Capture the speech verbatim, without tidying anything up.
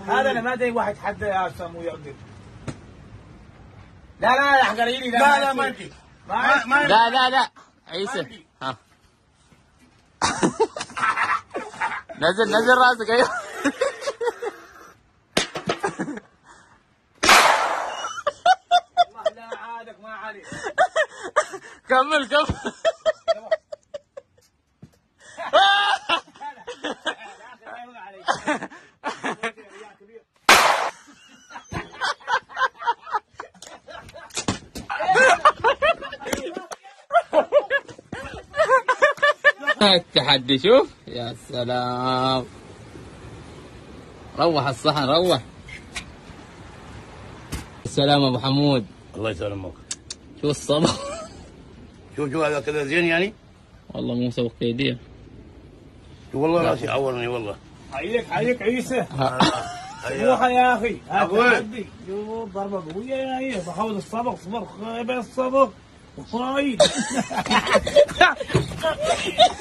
هذا انا ما ادري واحد حتى يا سمو يقدر. لا لا يا حقريني لا لا لا ما يمكن. ما ما لا لا لا عيسى ها نزل نزل راسك ايوه. والله لا عادك ما عليك. كمل كمل. التحدي شوف يا سلام. روح الصحن روح. السلام ابو حمود. الله يسلمك. شو الصبر. شوف شوف هذا كذا زين يعني. والله مو مسوي كيديه. والله راسي عورني والله. حيك حيك عيسى. روح يا اخي هذا تحدي. شوف ضربه قويه يا هي بحاول الصبر صبر خيب الصبر. وايد